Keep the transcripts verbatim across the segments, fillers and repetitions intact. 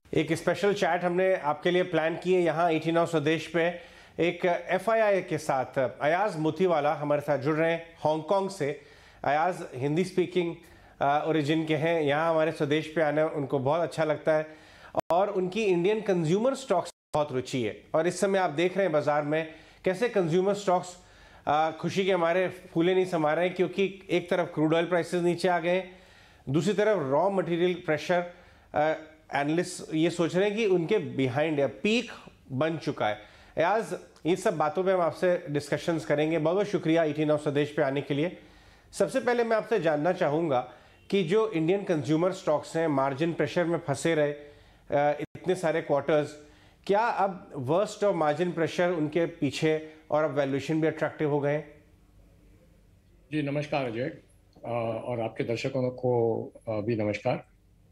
एक special chat हमने आपके लिए प्लान की है यहाँ एटी नाउ स्वदेश पे। एक एफ आई आई के साथ अयाज मोतीवाला हमारे साथ जुड़ रहे हैं हांगकांग से। अयाज हिंदी स्पीकिंग ओरिजिन के हैं, यहाँ हमारे स्वदेश पे आना उनको बहुत अच्छा लगता है और उनकी इंडियन कंज्यूमर स्टॉक्स बहुत रुचि है। और इस समय आप देख रहे हैं बाजार में कैसे कंज्यूमर स्टॉक्स खुशी के हमारे फूले नहीं समा रहे हैं, क्योंकि एक तरफ क्रूड ऑयल प्राइसेस नीचे आ गए हैं, दूसरी तरफ रॉ मटेरियल प्रेशर एनालिस्ट ये सोच रहे हैं कि उनके बिहाइंड या पीक बन चुका है। आज ये सब बातों पे हम आपसे डिस्कशंस करेंगे। बहुत बहुत शुक्रिया एटी नाउ स्वदेश पे आने के लिए। सबसे पहले मैं आपसे जानना चाहूँगा कि जो इंडियन कंज्यूमर स्टॉक्स हैं मार्जिन प्रेशर में फंसे रहे इतने सारे क्वार्टर्स, क्या अब वर्स्ट ऑफ मार्जिन प्रेशर उनके पीछे और अब वैल्यूएशन भी अट्रैक्टिव हो गए? जी नमस्कार अजय, और आपके दर्शकों को भी नमस्कार।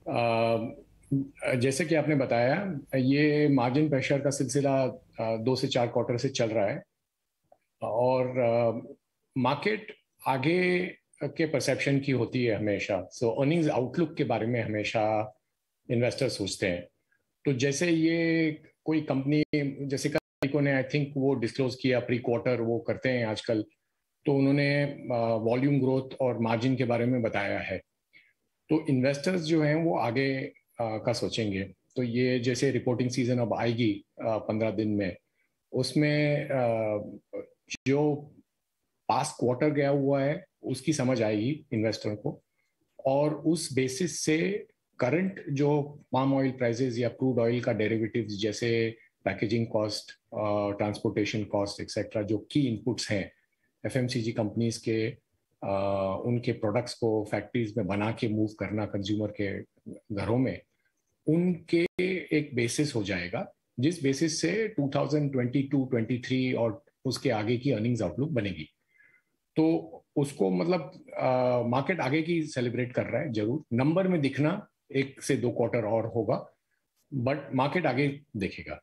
जैसे कि आपने बताया, ये मार्जिन प्रेशर का सिलसिला दो से चार क्वार्टर से चल रहा है और मार्केट आगे के परसेप्शन की होती है हमेशा। सो अर्निंग्स आउटलुक के बारे में हमेशा इन्वेस्टर सोचते हैं। तो जैसे ये कोई कंपनी जैसे को ने आई थिंक वो डिस्क्लोज किया प्री क्वार्टर, वो करते हैं आजकल, तो उन्होंने वॉल्यूम ग्रोथ और मार्जिन के बारे में बताया है। तो इन्वेस्टर्स जो हैं वो आगे आ, का सोचेंगे। तो ये जैसे रिपोर्टिंग सीजन अब आएगी पंद्रह दिन में, उसमें आ, जो पास्ट क्वार्टर गया हुआ है उसकी समझ आएगी इन्वेस्टर को, और उस बेसिस से करंट जो पाम ऑयल प्राइसेस या क्रूड ऑयल का डेरिवेटिव्स जैसे packaging cost, transportation cost etcetera, जो की इनपुट्स हैं एफएमसीजी कंपनीज के, Uh, उनके प्रोडक्ट्स को फैक्ट्रीज में बना के मूव करना कंज्यूमर के घरों में, उनके एक बेसिस हो जाएगा जिस बेसिस से two thousand twenty two twenty three और उसके आगे की अर्निंग्स आउटलुक बनेगी। तो उसको मतलब मार्केट uh, आगे की सेलिब्रेट कर रहा है। जरूर नंबर में दिखना एक से दो क्वार्टर और होगा, बट मार्केट आगे देखेगा।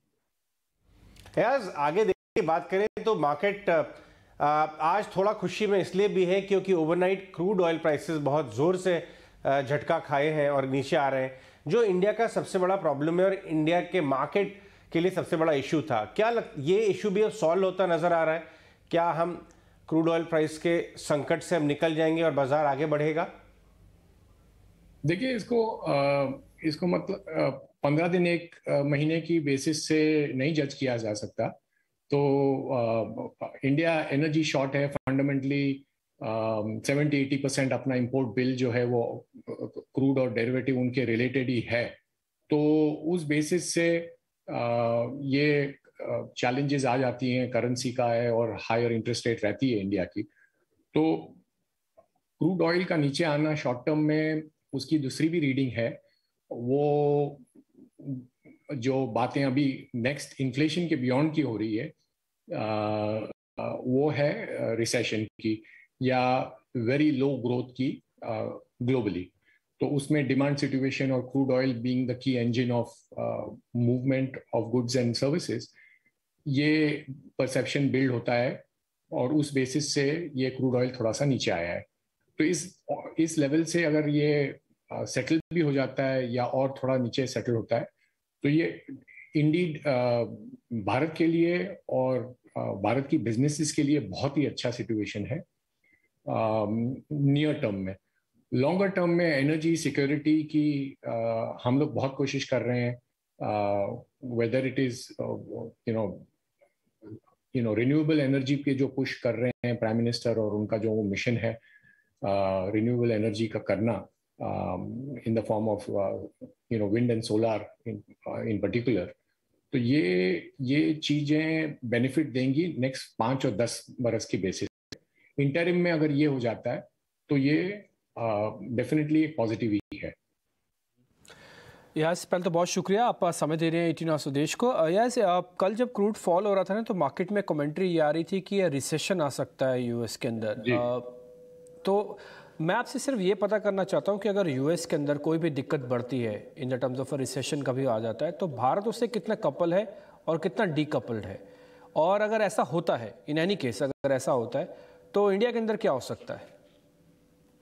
यार आगे देखने की बात करें तो मार्केट आज थोड़ा खुशी में इसलिए भी है क्योंकि ओवरनाइट क्रूड ऑयल प्राइसेस बहुत ज़ोर से झटका खाए हैं और नीचे आ रहे हैं, जो इंडिया का सबसे बड़ा प्रॉब्लम है और इंडिया के मार्केट के लिए सबसे बड़ा इशू था। क्या लग, ये इशू भी अब सॉल्व होता नज़र आ रहा है? क्या हम क्रूड ऑयल प्राइस के संकट से हम निकल जाएंगे और बाजार आगे बढ़ेगा? देखिए, इसको इसको मतलब पंद्रह दिन एक महीने की बेसिस से नहीं जज किया जा सकता। तो इंडिया एनर्जी शॉर्ट है फंडामेंटली। सेवेंटी एटी परसेंट अपना इंपोर्ट बिल जो है वो क्रूड और डेरिवेटिव उनके रिलेटेड ही है। तो उस बेसिस से uh, ये चैलेंजेस uh, आ जाती हैं, करेंसी का है और हायर इंटरेस्ट रेट रहती है इंडिया की। तो क्रूड ऑयल का नीचे आना शॉर्ट टर्म में उसकी दूसरी भी रीडिंग है। वो जो बातें अभी नेक्स्ट इन्फ्लेशन के बियॉन्ड की हो रही है, आ, वो है रिसेशन की या वेरी लो ग्रोथ की ग्लोबली। तो उसमें डिमांड सिचुएशन और crude oil being the key engine of movement of goods and services, ये परसेप्शन बिल्ड होता है और उस बेसिस से ये क्रूड ऑयल थोड़ा सा नीचे आया है। तो इस इस लेवल से अगर ये सेटल uh, भी हो जाता है या और थोड़ा नीचे सेटल होता है, तो ये इंडीड भारत के लिए और भारत की बिजनेसेस के लिए बहुत ही अच्छा सिचुएशन है नियर टर्म में। लॉन्गर टर्म में एनर्जी सिक्योरिटी की uh, हम लोग बहुत कोशिश कर रहे हैं। Whether it is you know you know renewable energy के जो पुश कर रहे हैं प्राइम मिनिस्टर, और उनका जो मिशन है रिन्यूएबल uh, एनर्जी का करना in the form of you know wind and solar in particular. तो ये ये चीजें बेनिफिट देंगी नेक्स्ट पांच और दस बरस की बेसिस। इंटरिम में अगर ये हो जाता है तो ये डेफिनेटली uh, पॉजिटिव ही है। यस, पहले तो बहुत शुक्रिया, आप समय दे रहे हैं एटी नाउ स्वदेश को। यस, कल जब क्रूड फॉल हो रहा था ना, तो मार्केट में कमेंट्री ये आ रही थी कि रिसेशन आ सकता है यूएस के अंदर। आ, तो मैं आपसे सिर्फ ये पता करना चाहता हूँ कि अगर यूएस के अंदर कोई भी दिक्कत बढ़ती है in the terms of a recession कभी आ जाता है, तो भारत उससे कितना कपल है और कितना डीकपल्ड है? और अगर ऐसा होता है, इन एनी केस अगर ऐसा होता है, तो इंडिया के अंदर क्या हो सकता है?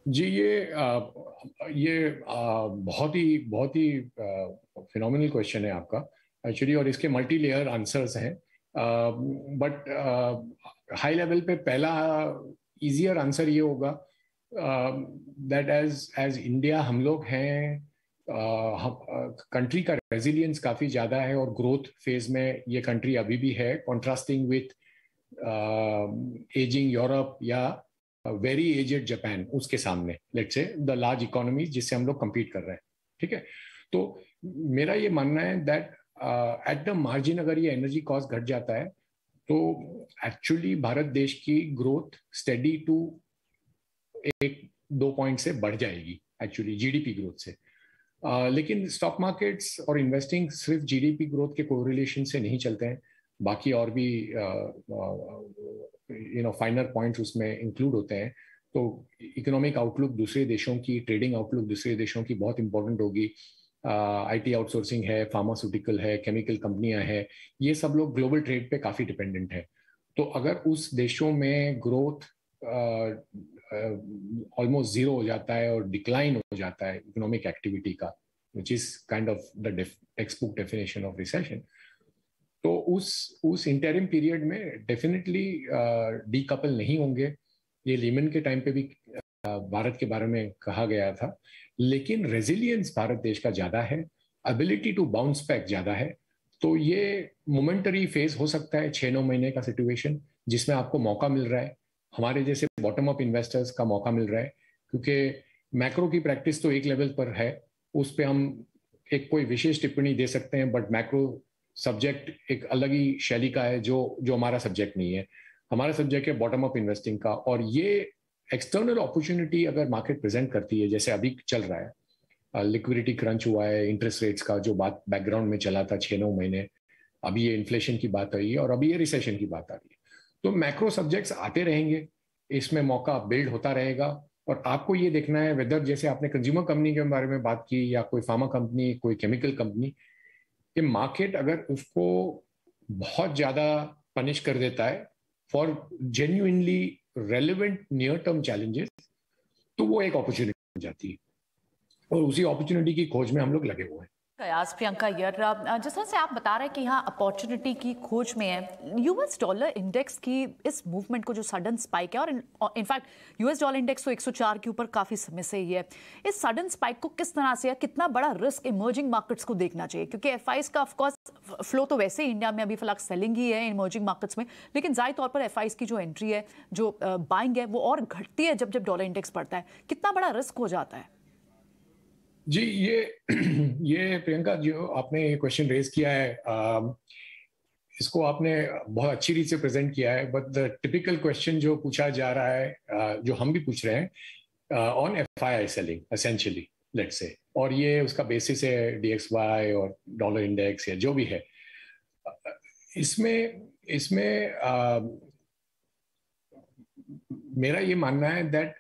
जी, ये आ, ये आ, बहुत ही बहुत ही फिनोमिनल क्वेश्चन है आपका एक्चुअली, और इसके मल्टी लेयर आंसर्स हैं, बट हाई लेवल पे पहला इजियर आंसर ये होगा दैट एज एज इंडिया हम लोग हैं, कंट्री का रेजिलियंस काफ़ी ज़्यादा है और ग्रोथ फेज में ये कंट्री अभी भी है, कॉन्ट्रास्टिंग विथ एजिंग यूरोप या वेरी एजेड जापान उसके सामने, let's say the large economy जिससे हम लोग compete कर रहे हैं, ठीक है। तो मेरा ये मानना है दैट एट द मार्जिन अगर ये एनर्जी कॉस्ट घट जाता है तो एक्चुअली भारत देश की ग्रोथ स्टेडी टू एक दो पॉइंट से बढ़ जाएगी एक्चुअली जीडीपी ग्रोथ से। Uh, लेकिन स्टॉक मार्केट्स और इन्वेस्टिंग सिर्फ जीडीपी ग्रोथ के कोरिलेशन से नहीं चलते हैं, बाकी और भी यू नो फाइनर पॉइंट्स उसमें इंक्लूड होते हैं। तो इकोनॉमिक आउटलुक दूसरे देशों की, ट्रेडिंग आउटलुक दूसरे देशों की बहुत इंपॉर्टेंट होगी। आईटी आउटसोर्सिंग है, फार्मास्यूटिकल है, केमिकल कंपनियां हैं, ये सब लोग ग्लोबल ट्रेड पे काफ़ी डिपेंडेंट है। तो अगर उस देशों में ग्रोथ ऑलमोस्ट जीरो हो जाता है और डिक्लाइन हो जाता है इकोनॉमिक एक्टिविटी का, which is kind of the text book definition of recession, तो उस उस इंटरिम पीरियड में डेफिनेटली डीकपल नहीं होंगे। ये लीमन के टाइम पे भी uh, भारत के बारे में कहा गया था, लेकिन रेजिलियंस भारत देश का ज़्यादा है, एबिलिटी टू बाउंस बैक ज़्यादा है। तो ये मोमेंटरी फेज हो सकता है, छः नौ महीने का सिचुएशन जिसमें आपको मौका मिल रहा है, हमारे जैसे बॉटम अप इन्वेस्टर्स का मौका मिल रहा है, क्योंकि मैक्रो की प्रैक्टिस तो एक लेवल पर है, उस पर हम एक कोई विशेष टिप्पणी दे सकते हैं, बट मैक्रो सब्जेक्ट एक अलग ही शैली का है जो जो हमारा सब्जेक्ट नहीं है। हमारा सब्जेक्ट है बॉटम अप इन्वेस्टिंग का, और ये एक्सटर्नल अपॉर्चुनिटी अगर मार्केट प्रेजेंट करती है जैसे अभी चल रहा है, लिक्विडिटी क्रंच हुआ है, इंटरेस्ट रेट्स का जो बात बैकग्राउंड में चला था छः नौ महीने, अभी ये इन्फ्लेशन की बात आई है और अभी ये रिसेशन की बात आ रही है। तो मैक्रो सब्जेक्ट्स आते रहेंगे, इसमें मौका बिल्ड होता रहेगा, और आपको ये देखना है वेदर, जैसे आपने कंज्यूमर कंपनी के बारे में बात की या कोई फार्मा कंपनी, कोई केमिकल कंपनी, ये मार्केट अगर उसको बहुत ज़्यादा पनिश कर देता है for genuinely relevant near term challenges, तो वो एक अपॉर्चुनिटी बन जाती है, और उसी अपॉर्चुनिटी की खोज में हम लोग लगे हुए हैं। कयास प्रियंका यार, जिस तरह से आप बता रहे हैं कि यहाँ अपॉर्चुनिटी की खोज में है, यूएस डॉलर इंडेक्स की इस मूवमेंट को जो सडन स्पाइक है, और इनफैक्ट यूएस डॉलर इंडेक्स तो एक सौ चार के ऊपर काफ़ी समय से ही है, इस सडन स्पाइक को किस तरह से, कितना बड़ा रिस्क इमर्जिंग मार्केट्स को देखना चाहिए? क्योंकि एफआईज का ऑफकोर्स फ्लो तो वैसे ही इंडिया में अभी फिलहाल सेलिंग ही है इमर्जिंग मार्केट्स में, लेकिन जाहिर तौर पर एफआईज की जो एंट्री है, जो बाइंग है, वो और घटती है जब जब डॉलर इंडेक्स बढ़ता है। कितना बड़ा रिस्क हो जाता है? जी, ये ये प्रियंका जो आपने ये क्वेश्चन रेज किया है, आ, इसको आपने बहुत अच्छी रीत से प्रेजेंट किया है, बट द टिपिकल क्वेश्चन जो पूछा जा रहा है, आ, जो हम भी पूछ रहे हैं on FII selling essentially, let's say, और ये उसका बेसिस है डीएक्सवाई और डॉलर इंडेक्स या जो भी है। इसमें इसमें आ, मेरा ये मानना है दैट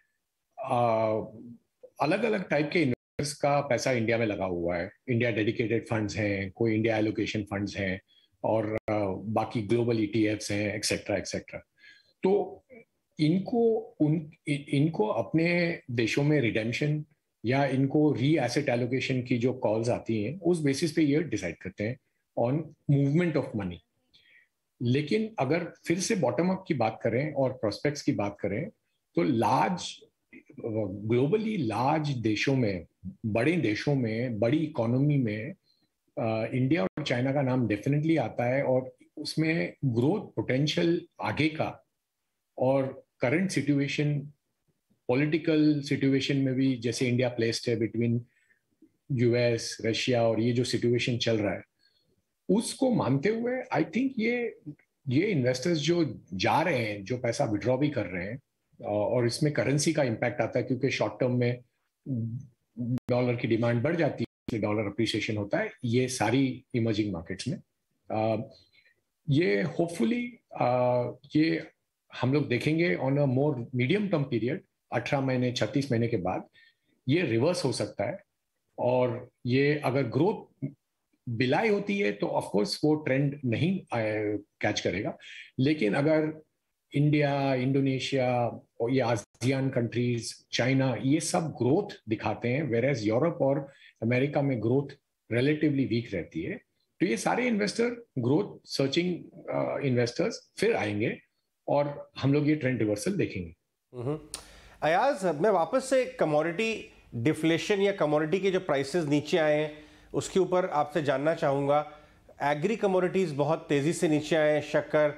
अलग अलग टाइप के का पैसा इंडिया में लगा हुआ है। इंडिया डेडिकेटेड फंड्स हैं, कोई इंडिया एलोकेशन फंड्स हैं, और बाकी ग्लोबल ईटीएफ्स हैं, एक्सेट्रा एक्सेट्रा। तो इनको उन इनको अपने देशों में रिडेम्पशन या इनको री एसेट एलोकेशन की जो कॉल्स आती हैं, उस बेसिस पे ये डिसाइड करते हैं ऑन मूवमेंट ऑफ मनी। लेकिन अगर फिर से बॉटम अप की बात करें और प्रोस्पेक्ट्स की बात करें, तो लार्ज ग्लोबली लार्ज देशों में, बड़े देशों में, बड़ी इकोनॉमी में इंडिया और चाइना का नाम डेफिनेटली आता है, और उसमें ग्रोथ पोटेंशियल आगे का, और करंट सिचुएशन, पॉलिटिकल सिचुएशन में भी जैसे इंडिया प्लेस्ड है बिटवीन यूएस, रशिया, और ये जो सिचुएशन चल रहा है, उसको मानते हुए आई थिंक ये ये इन्वेस्टर्स जो जा रहे हैं, जो पैसा विड्रॉ भी कर रहे हैं, और इसमें करेंसी का इम्पैक्ट आता है, क्योंकि शॉर्ट टर्म में डॉलर की डिमांड बढ़ जाती है, इसलिए डॉलर अप्रिसिएशन होता है, ये सारी इमर्जिंग मार्केट्स में। आ, ये होपफुली ये हम लोग देखेंगे on a more medium term period, अठारह महीने छत्तीस महीने के बाद ये रिवर्स हो सकता है, और ये अगर ग्रोथ बिलाई होती है तो ऑफकोर्स वो ट्रेंड नहीं कैच करेगा। लेकिन अगर इंडिया, इंडोनेशिया और ये आसियान कंट्रीज, चाइना, ये सब ग्रोथ दिखाते हैं, वेयर एज यूरोप और अमेरिका में ग्रोथ रिलेटिवली वीक रहती है। तो ये सारे इन्वेस्टर ग्रोथ सर्चिंग इन्वेस्टर्स फिर आएंगे और हम लोग ये ट्रेंड रिवर्सल देखेंगे। अयाज, मैं वापस से कमोडिटी डिफ्लेशन या कमोडिटी के जो प्राइसेस नीचे आए हैं उसके ऊपर आपसे जानना चाहूँगा। एग्री कमोडिटीज़ बहुत तेज़ी से नीचे आए हैं, शक्कर,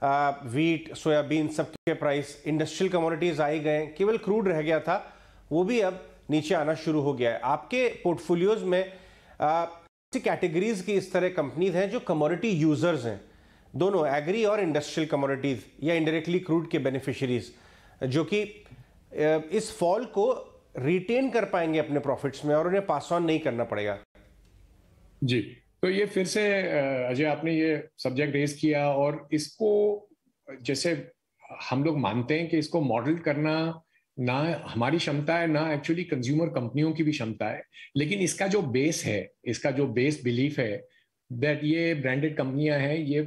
वीट, सोयाबीन, सब के प्राइस। इंडस्ट्रियल कमोडिटीज़ आई गए, केवल क्रूड रह गया था, वो भी अब नीचे आना शुरू हो गया है। आपके पोर्टफोलियोज में ऐसी कैटेगरीज की इस तरह कंपनीज हैं जो कमोडिटी यूजर्स हैं, दोनों एग्री और इंडस्ट्रियल कमोडिटीज या इनडायरेक्टली क्रूड के बेनिफिशियरीज, जो कि इस फॉल को रिटेन कर पाएंगे अपने प्रॉफिट्स में और उन्हें पास ऑन नहीं करना पड़ेगा। जी, तो ये फिर से अजय आपने ये सब्जेक्ट रेज किया, और इसको जैसे हम लोग मानते हैं कि इसको मॉडल करना ना हमारी क्षमता है, ना एक्चुअली कंज्यूमर कंपनियों की भी क्षमता है, लेकिन इसका जो बेस है, इसका जो बेस बिलीफ है दैट ये ब्रांडेड कंपनियां हैं, ये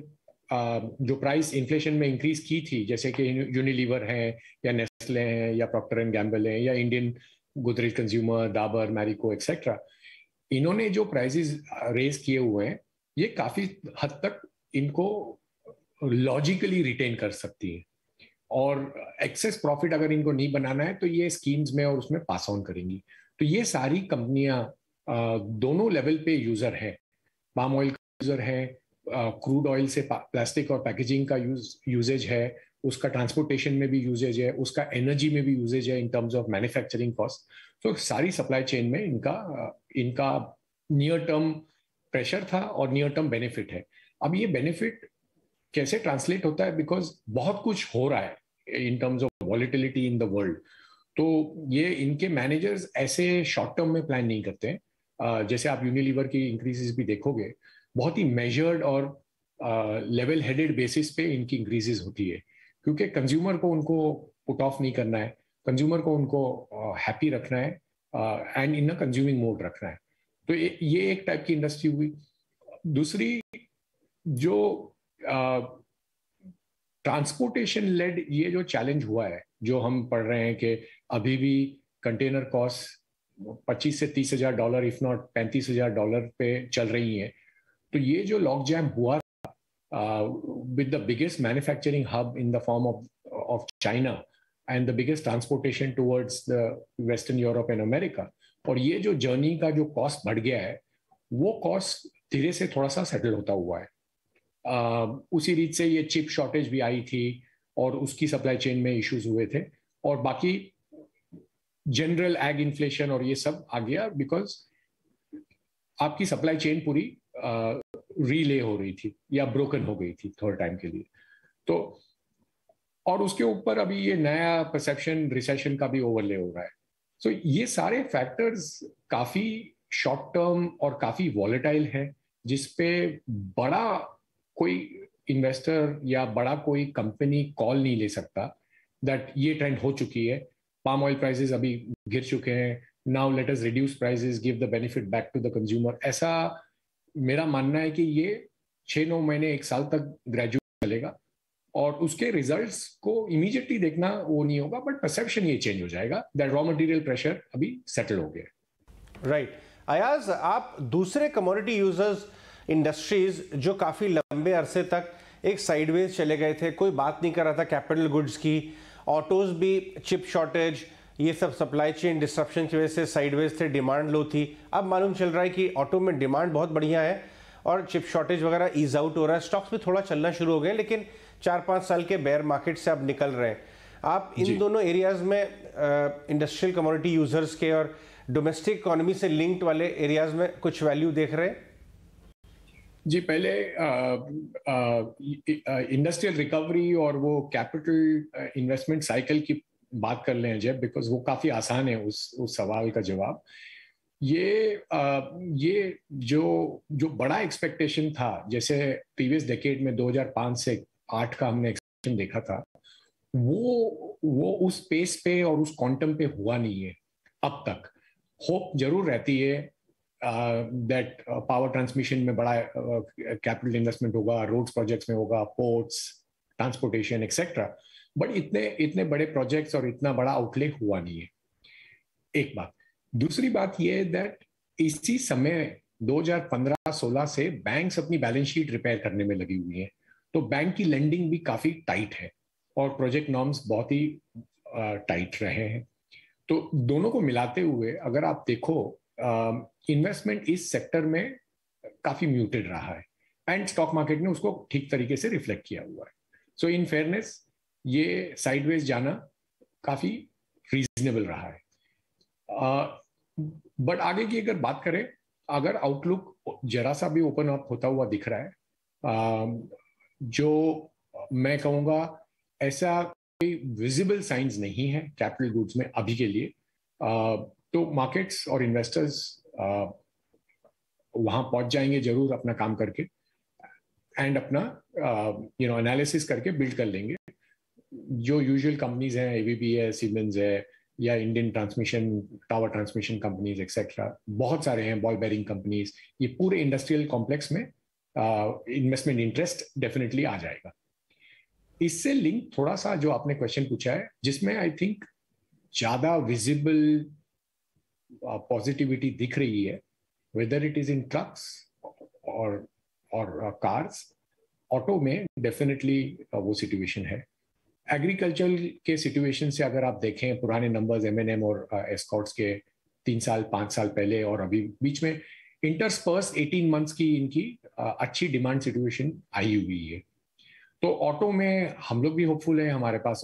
जो प्राइस इन्फ्लेशन में इंक्रीज की थी, जैसे कि यूनिलीवर है या नेस्ले हैं या प्रॉक्टर एंड गैम्बल है या Indian Godrej consumer, Dabur, Marico etcetera, इन्होंने जो प्राइसेस रेज किए हुए हैं ये काफी हद तक इनको लॉजिकली रिटेन कर सकती है, और एक्सेस प्रॉफिट अगर इनको नहीं बनाना है तो ये स्कीम्स में और उसमें पास ऑन करेंगी। तो ये सारी कंपनियां दोनों लेवल पे यूजर है, पाम ऑयल का यूजर है, क्रूड ऑयल से प्लास्टिक और पैकेजिंग का यूज यूजेज है, उसका ट्रांसपोर्टेशन में भी यूजेज है, उसका एनर्जी में भी यूजेज है in terms of manufacturing cost. तो सारी सप्लाई चेन में इनका इनका नियर टर्म प्रेशर था और नियर टर्म बेनिफिट है। अब ये बेनिफिट कैसे ट्रांसलेट होता है, बिकॉज बहुत कुछ हो रहा है in terms of volatility in the world, तो ये इनके मैनेजर्स ऐसे शॉर्ट टर्म में प्लान नहीं करते हैं। जैसे आप यूनिलीवर की इंक्रीजेस भी देखोगे, बहुत ही मेजर्ड और लेवल हेडेड बेसिस पे इनकी इंक्रीजेस होती है, क्योंकि कंज्यूमर को उनको पुट ऑफ नहीं करना है, कंज्यूमर को उनको हैप्पी uh, रखना है and in a consuming mode रखना है। तो ये, ये एक टाइप की इंडस्ट्री हुई। दूसरी जो ट्रांसपोर्टेशन uh, लेड ये जो चैलेंज हुआ है, जो हम पढ़ रहे हैं कि अभी भी कंटेनर कॉस्ट पच्चीस से तीस हजार डॉलर इफ नॉट पैंतीस हजार डॉलर पे चल रही है। तो ये जो लॉक जैम हुआ with the biggest manufacturing hub in the form of of China and the biggest transportation towards the western Europe and America, और ये जो जर्नी का जो कॉस्ट बढ़ गया है, वो कॉस्ट धीरे से थोड़ा सा सेटल होता हुआ है। uh, उसी रीत से ये चिप शॉर्टेज भी आई थी और उसकी सप्लाई चेन में इश्यूज हुए थे, और बाकी जनरल एग इन्फ्लेशन और ये सब आ गया बिकॉज आपकी सप्लाई चेन पूरी रीले uh, हो रही थी या ब्रोकन हो गई थी थर्ड टाइम के लिए। तो और उसके ऊपर अभी ये नया परसेप्शन रिसेशन का भी ओवरले हो रहा है। सो so, ये सारे फैक्टर्स काफी शॉर्ट टर्म और काफी वॉलेटाइल है, जिसपे बड़ा कोई इन्वेस्टर या बड़ा कोई कंपनी कॉल नहीं ले सकता दैट ये ट्रेंड हो चुकी है, पाम ऑयल प्राइसेस अभी गिर चुके हैं, now let us reduce prices, give the benefit back to the consumer. ऐसा मेरा मानना है कि ये छह नौ महीने एक साल तक ग्रेजुएट चलेगा और उसके रिजल्ट्स को इमीडिएटली देखना वो नहीं होगा, बट परसेप्शन ये चेंज हो जाएगा दैट रॉ मटेरियल प्रेशर अभी सेटल हो गया। राइट। अयाज, आप दूसरे कमोडिटी यूजर्स इंडस्ट्रीज जो काफी लंबे अरसे तक एक साइडवेज चले गए थे, कोई बात नहीं कर रहा था कैपिटल गुड्स की, ऑटोज भी चिप शॉर्टेज ये सब सप्लाई चेन डिस्ट्रप्शन की वजह से साइडवेज थे, डिमांड लो थी। अब मालूम चल रहा है कि ऑटो में डिमांड बहुत बढ़िया है और चिप शॉर्टेज वगैरह ईज आउट हो रहा है, स्टॉक्स भी थोड़ा चलना शुरू हो गए, लेकिन चार पाँच साल के बेयर मार्केट से अब निकल रहे हैं। आप इन दोनों एरियाज में इंडस्ट्रियल कमोडिटी यूजर्स के और डोमेस्टिक इकोनॉमी से लिंक्ड वाले एरियाज में कुछ वैल्यू देख रहे हैं? जी, पहले इंडस्ट्रियल रिकवरी और वो कैपिटल इन्वेस्टमेंट साइकिल की बात कर लें अजय, बिकॉज वो काफी आसान है उस उस सवाल का जवाब। ये आ, ये जो जो बड़ा एक्सपेक्टेशन था, जैसे प्रीवियस डेकेड में दो हज़ार पाँच से आठ का हमने एक्सपेक्टेशन देखा था, वो वो उस पेस पे और उस क्वांटम पे हुआ नहीं है अब तक। होप जरूर रहती है दैट पावर ट्रांसमिशन में बड़ा कैपिटल uh, इन्वेस्टमेंट होगा, रोड्स प्रोजेक्ट्स में होगा, पोर्ट्स, ट्रांसपोर्टेशन एक्सेट्रा, बट इतने इतने बड़े प्रोजेक्ट्स और इतना बड़ा आउटले हुआ नहीं है, एक बात। दूसरी बात यह है दैट इसी समय दो हज़ार पंद्रह सोलह से बैंक्स अपनी बैलेंस शीट रिपेयर करने में लगी हुई हैं, तो बैंक की लेंडिंग भी काफी टाइट है और प्रोजेक्ट नॉर्म्स बहुत ही टाइट रहे हैं। तो दोनों को मिलाते हुए अगर आप देखो, इन्वेस्टमेंट इस सेक्टर में काफी म्यूटेड रहा है एंड स्टॉक मार्केट ने उसको ठीक तरीके से रिफ्लेक्ट किया हुआ है। सो इन फेयरनेस ये साइडवेज जाना काफी रीजनेबल रहा है। बट uh, आगे की अगर बात करें, अगर आउटलुक जरा सा भी ओपन अप होता हुआ दिख रहा है, uh, जो मैं कहूँगा ऐसा कोई विजिबल साइंस नहीं है कैपिटल गुड्स में अभी के लिए, uh, तो मार्केट्स और इन्वेस्टर्स uh, वहां पहुंच जाएंगे जरूर अपना काम करके एंड अपना यू नो एनालिसिस करके बिल्ड कर लेंगे। जो यूजुअल कंपनीज हैं, एबीबी है, सीमेंस है, या Indian transmission tower transmission companies etcetera, बहुत सारे हैं, बॉल बेरिंग कंपनीज, ये पूरे इंडस्ट्रियल कॉम्प्लेक्स में इन्वेस्टमेंट इंटरेस्ट डेफिनेटली आ जाएगा। इससे लिंक थोड़ा सा जो आपने क्वेश्चन पूछा है, जिसमें आई थिंक ज्यादा विजिबल पॉजिटिविटी दिख रही है, whether it is in trucks और और कार्स, ऑटो में डेफिनेटली वो सिचुएशन है। एग्रीकल्चर के सिचुएशन से अगर आप देखें पुराने नंबर्स एम एन एम और एस्कॉर्ट्स के तीन साल पाँच साल पहले और अभी बीच में इंटरस्पर्स अठारह मंथ्स की इनकी अच्छी डिमांड सिचुएशन आई हुई है। तो ऑटो में हम लोग भी होपफुल हैं, हमारे पास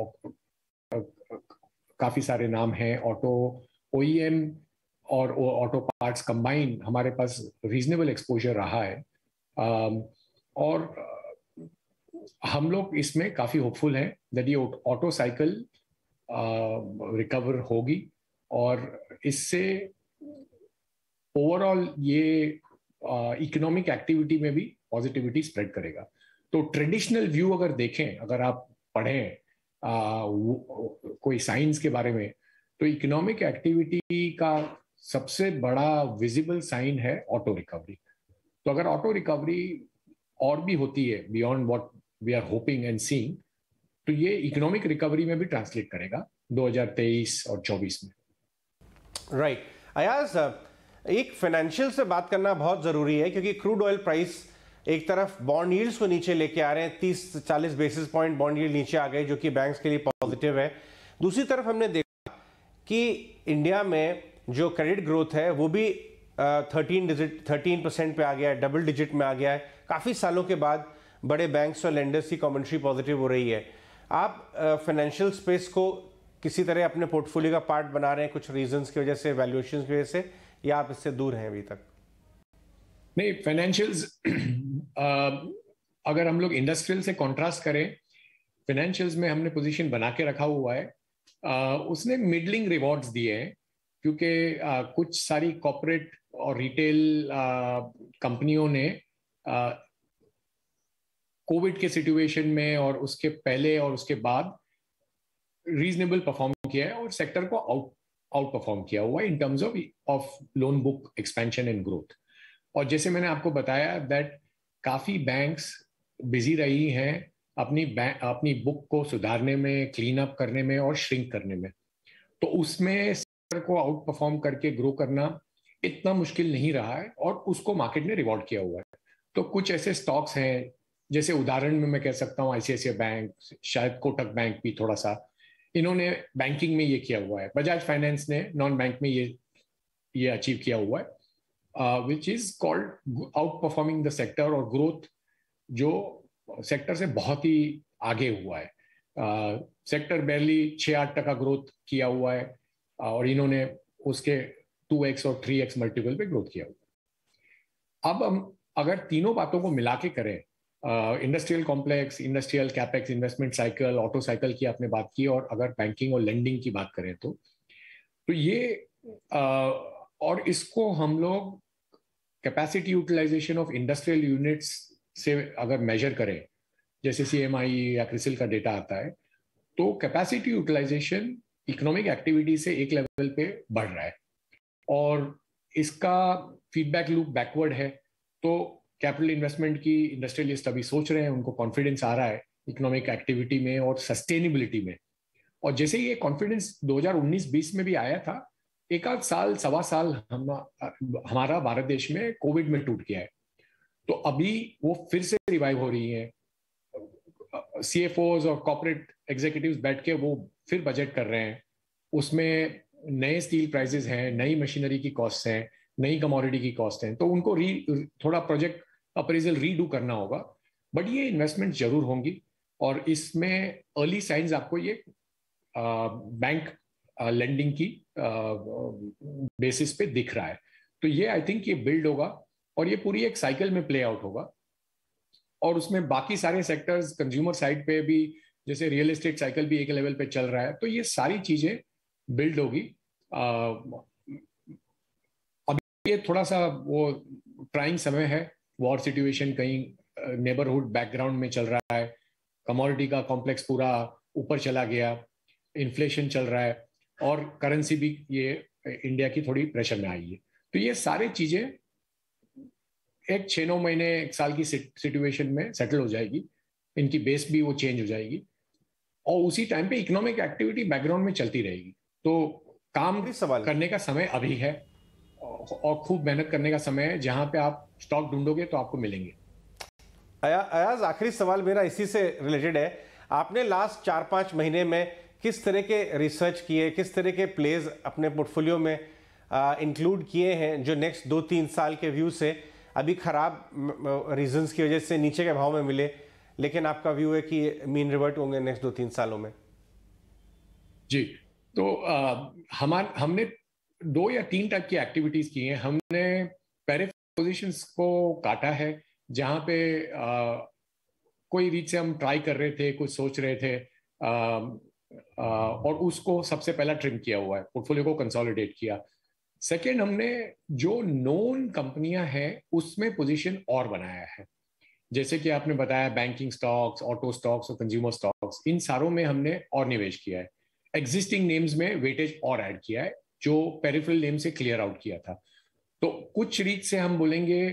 काफी सारे नाम हैं। ऑटो ओईएम और ऑटो पार्ट्स कंबाइन हमारे पास रीजनेबल एक्सपोजर रहा है, और हम लोग इसमें काफी होपफुल हैं दैट ये ऑटो साइकिल रिकवर होगी और इससे ओवरऑल ये इकोनॉमिक uh, एक्टिविटी में भी पॉजिटिविटी स्प्रेड करेगा। तो ट्रेडिशनल व्यू अगर देखें, अगर आप पढ़ें uh, कोई साइंस के बारे में, तो इकोनॉमिक एक्टिविटी का सबसे बड़ा विजिबल साइन है ऑटो रिकवरी। तो अगर ऑटो रिकवरी और भी होती है beyond what we are hoping and seeing, तो ये इकोनॉमिक रिकवरी में भी ट्रांसलेट करेगा दो हज़ार तेईस और चौबीस में। Right right. अयाज, एक फाइनेंशियल से बात करना बहुत जरूरी है, क्योंकि क्रूड ऑयल प्राइस एक तरफ बॉन्ड यील्ड्स को नीचे लेके आ रहे हैं, तीस चालीस बेसिस पॉइंट बॉन्ड यील्ड नीचे आ गए, जो कि बैंक्स के लिए पॉजिटिव है। दूसरी तरफ हमने देखा कि इंडिया में जो क्रेडिट ग्रोथ है वो भी थर्टीन डिजिट थर्टीन परसेंट पे आ गया है, डबल डिजिट में आ गया है। काफ़ी सालों के बाद बड़े बैंक्स और लेंडर्स की कमेंट्री पॉजिटिव हो रही है। आप फाइनेंशियल स्पेस को किसी तरह अपने पोर्टफोलियो का पार्ट बना रहे हैं कुछ रीजंस की वजह से, वैल्यूएशंस की वजह से, या आप इससे दूर हैं अभी तक? नहीं, फाइनेंशियल्स अगर हम लोग इंडस्ट्रियल से कॉन्ट्रास्ट करें, फाइनेंशियल्स में हमने पोजीशन बना के रखा हुआ है। uh, उसने मिडलिंग रिवॉर्ड्स दिए हैं, क्योंकि uh, कुछ सारी कॉर्पोरेट और रिटेल कंपनियों uh, ने कोविड uh, के सिचुएशन में और उसके पहले और उसके बाद रीजनेबल परफॉर्म किया है और सेक्टर को आउट आउट परफॉर्म किया हुआ है in terms of of loan book expansion and growth. और जैसे मैंने आपको बताया दैट काफी बैंक्स बिजी रही हैं अपनी अपनी बुक को सुधारने में, क्लीन अप करने में और श्रिंक करने में, तो उसमें सेक्टर को आउट परफॉर्म करके ग्रो करना इतना मुश्किल नहीं रहा है और उसको मार्केट ने रिवॉर्ड किया हुआ है। तो कुछ ऐसे स्टॉक्स हैं, जैसे उदाहरण में मैं कह सकता हूँ आईसीआईसीआई बैंक, शायद कोटक बैंक भी थोड़ा सा, इन्होंने बैंकिंग में ये किया हुआ है। बजाज फाइनेंस ने नॉन बैंक में ये ये अचीव किया हुआ है, which is called outperforming the sector, और ग्रोथ जो सेक्टर से बहुत ही आगे हुआ है। सेक्टर uh, बैरली छः आठ टका ग्रोथ किया हुआ है और इन्होंने उसके टू एक्स और थ्री एक्स मल्टीपल पे ग्रोथ किया हुआ है। अब हम अगर तीनों बातों को मिला के करें, industrial complex, industrial capex, investment cycle, auto cycle की आपने बात की, और अगर बैंकिंग और लेंडिंग की बात करें तो तो ये uh, और इसको हम लोग capacity utilisation of industrial units से अगर मेजर करें, जैसे सीएमआई या क्रिसिल का डेटा आता है, तो कैपेसिटी यूटिलाइजेशन इकोनॉमिक एक्टिविटी से एक लेवल पे बढ़ रहा है और इसका फीडबैक लूप बैकवर्ड है। तो कैपिटल इन्वेस्टमेंट की इंडस्ट्रियलिस्ट अभी सोच रहे हैं, उनको कॉन्फिडेंस आ रहा है इकोनॉमिक एक्टिविटी में और सस्टेनेबिलिटी में। और जैसे ये कॉन्फिडेंस दो हज़ार उन्नीस बीस में भी आया था, एक आध साल सवा साल हम हमारा भारत देश में कोविड में टूट गया है, तो अभी वो फिर से रिवाइव हो रही है। सीएफओज और कॉर्पोरेट एग्जीक्यूटिव्स बैठ के वो फिर बजट कर रहे हैं, उसमें नए स्टील प्राइसेस हैं, नई मशीनरी की कॉस्ट हैं, नई कमोडिटी की कॉस्ट हैं, तो उनको री थोड़ा प्रोजेक्ट अप्रेजल रीडू करना होगा। बट ये इन्वेस्टमेंट जरूर होंगी और इसमें अर्ली साइंस आपको ये बैंक लेंडिंग की बेसिस पे दिख रहा है। तो ये आई थिंक ये बिल्ड होगा और ये पूरी एक साइकिल में प्ले आउट होगा। और उसमें बाकी सारे सेक्टर्स कंज्यूमर साइड पे भी, जैसे रियल एस्टेट साइकिल भी एक लेवल पे चल रहा है, तो ये सारी चीजें बिल्ड होगी। अभी ये थोड़ा सा वो ट्राइंग समय है, वॉर सिचुएशन कहीं नेबरहुड बैकग्राउंड में चल रहा है, कमोडिटी का कॉम्प्लेक्स पूरा ऊपर चला गया, इन्फ्लेशन चल रहा है और करेंसी भी ये इंडिया की थोड़ी प्रेशर में आई है। तो ये सारी चीजें एक छह नौ महीने एक साल की सिचुएशन में सेटल हो जाएगी, इनकी बेस भी वो चेंज हो जाएगी और उसी टाइम पे इकोनॉमिक एक्टिविटी बैकग्राउंड में चलती रहेगी। तो काम करने का समय अभी है और खूब मेहनत करने का समय है। जहां पे आप स्टॉक ढूंढोगे तो आपको मिलेंगे। अयाज, आखिरी सवाल मेरा इसी से रिलेटेड है। आपने लास्ट चार पांच महीने में किस तरह के रिसर्च किए, किस तरह के प्लेज अपने पोर्टफोलियो में इंक्लूड किए हैं जो नेक्स्ट दो तीन साल के व्यू से अभी खराब रीजंस की वजह से नीचे के भाव में मिले, लेकिन आपका व्यू है कि मीन रिवर्ट होंगे नेक्स्ट दो तीन सालों में? जी, तो आ, हमार हमने दो या तीन टाइप की एक्टिविटीज की हैं। हमने पेरिफेरल पोजीशंस को काटा है, जहां पे आ, कोई रीच से हम ट्राई कर रहे थे, कुछ सोच रहे थे, आ, आ, और उसको सबसे पहला ट्रिम किया हुआ है, पोर्टफोलियो को कंसोलिडेट किया। सेकेंड, हमने जो नोन कंपनियां हैं उसमें पोजीशन और बनाया है, जैसे कि आपने बताया बैंकिंग स्टॉक्स, ऑटो स्टॉक्स और कंज्यूमर स्टॉक्स, इन सारों में हमने और निवेश किया है। एग्जिस्टिंग नेम्स में वेटेज और ऐड किया है, जो पेरिफेरल नेम से क्लियर आउट किया था। तो कुछ रीच से हम बोलेंगे,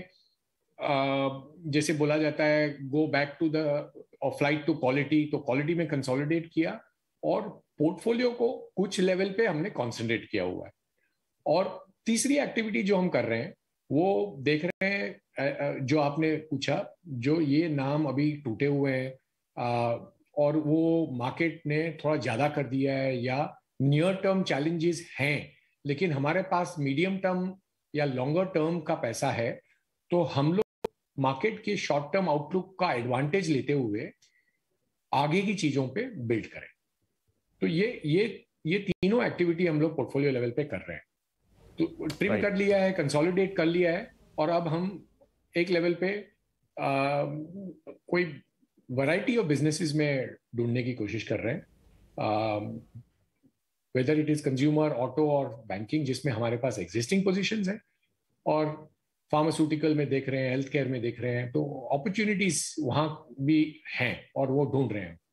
जैसे बोला जाता है गो बैक टू द और फ्लाइट टू क्वालिटी, तो क्वालिटी में कंसोलिडेट किया और पोर्टफोलियो को कुछ लेवल पे हमने कॉन्सेंट्रेट किया हुआ है। और तीसरी एक्टिविटी जो हम कर रहे हैं वो देख रहे हैं, जो आपने पूछा, जो ये नाम अभी टूटे हुए हैं और वो मार्केट ने थोड़ा ज्यादा कर दिया है या नियर टर्म चैलेंजेस हैं, लेकिन हमारे पास मीडियम टर्म या लॉन्गर टर्म का पैसा है, तो हम लोग मार्केट के शॉर्ट टर्म आउटलुक का एडवांटेज लेते हुए आगे की चीजों पे बिल्ड करें। तो ये ये ये तीनों एक्टिविटी हम लोग पोर्टफोलियो लेवल पे कर रहे हैं। तो ट्रिम right. कर लिया है, कंसोलिडेट कर लिया है और अब हम एक लेवल पे आ, कोई वैरायटी ऑफ बिजनेसेस में ढूंढने की कोशिश कर रहे हैं, whether it is consumer, auto और बैंकिंग, जिसमें हमारे पास एग्जिस्टिंग पोजीशंस हैं, और फार्मास्यूटिकल में देख रहे हैं, हेल्थ केयर में देख रहे हैं। तो अपॉर्चुनिटीज वहां भी हैं और वो ढूंढ रहे हैं।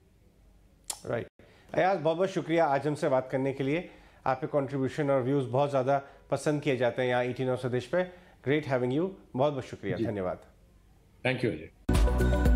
Right right. अयाज, बहुत बहुत शुक्रिया आज हमसे बात करने के लिए। आपके कंट्रीब्यूशन और व्यूज़ बहुत ज़्यादा पसंद किए जाते हैं यहाँ ईटी नौ स्वदेश पे। ग्रेट हैविंग यू, बहुत बहुत शुक्रिया, धन्यवाद। Thank you Ajay.